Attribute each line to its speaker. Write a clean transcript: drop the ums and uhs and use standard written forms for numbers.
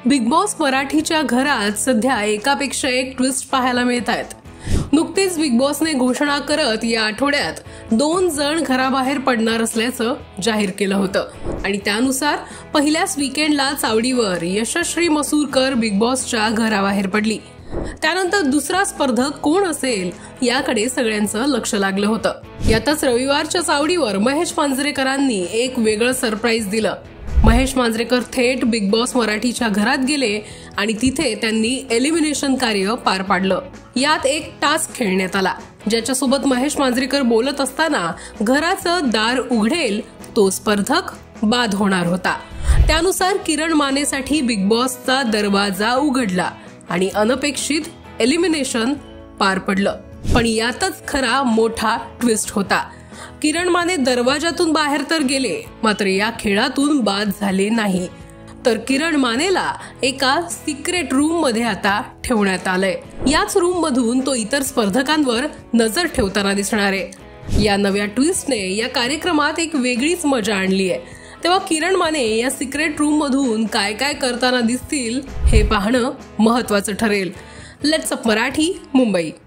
Speaker 1: Big boss मराठीच्या घरात सध्या एकापेक्षा एक ट्विस्ट पाहायला मिळत आहेत। नुकतीच बिग बॉसने घोषणा करत या आठवड्यात 2 जण घराबाहेर पडणार असल्याचं जाहीर केलं होतं आणि त्यानुसार पहिल्याच वीकेंडला चावडीवर यशश्री मसूरकर बिग बॉसच्या घराबाहेर पडली। त्यानंतर दुसरा स्पर्धक कोण असेल याकडे सगळ्यांचं लक्ष लागलं होतं। यातच रविवारच्या चावडीवर महेश मांजरेकरांनी एक वेगळं सरप्राईज दिलं। महेश मांजरेकर थेट बिग बॉस मराठीच्या घरात गेले आणि तिथे त्यांनी एलिमिनेशन कार्य पार पाडलं। यात एक टास्क खेळण्यात आला, ज्याच्यासोबत महेश मांजरेकर बोलत असताना घराचं दार उघडेल तो स्पर्धक बाद होणार होता। त्यानुसार किरण मानेसाठी बिग बॉसचा दरवाजा उघडला आणि अनपेक्षित एलिमिनेशन पार पडलं। पण यातच खरा मोठा ट्विस्ट होता। किरण माने दरवाजातून बाहेर तर गेले, मात्र या खेळातून बाद झाले नाही। तर किरण मानेला एका सिक्रेट रूम मध्ये आता ठेवण्यात आलंय। याच रूम मधून तो इतर स्पर्धकांवर नजर ठेवताना दिसणार आहे। या नव्या ट्विस्टने या कार्यक्रमात एक वेगळीच मजा आणली आहे। तेव्हा किरण माने या सिक्रेट रूम मधून काय काय करताना दिसतील हे पाहणं महत्त्वाचं ठरेल। Let's up Marathi, Mumbai.